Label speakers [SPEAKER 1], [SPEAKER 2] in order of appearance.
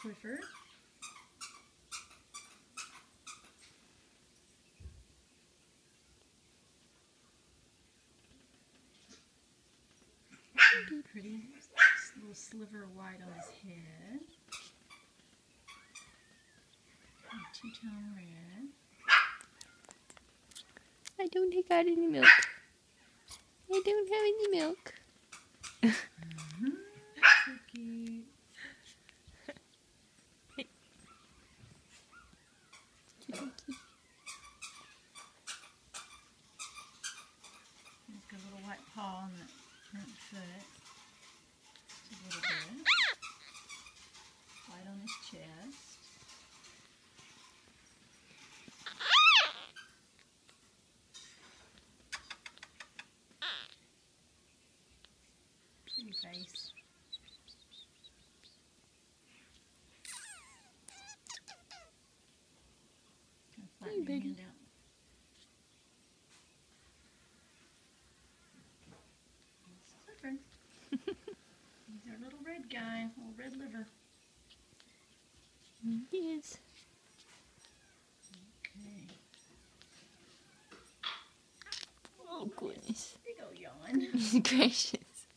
[SPEAKER 1] Clifford. Pretty little sliver of white on his head. Two-tone red.
[SPEAKER 2] I don't take out any milk. I don't have any milk.
[SPEAKER 1] So cute. He's got a little white paw on the front foot. Just a little bit. White on his chest. Pretty face.
[SPEAKER 2] Hey, baby.
[SPEAKER 1] Clifford. He's our little red guy, little red liver.
[SPEAKER 2] Yes.
[SPEAKER 1] Okay.
[SPEAKER 2] Oh, goodness.
[SPEAKER 1] Big ol' yawn.
[SPEAKER 2] He's gracious.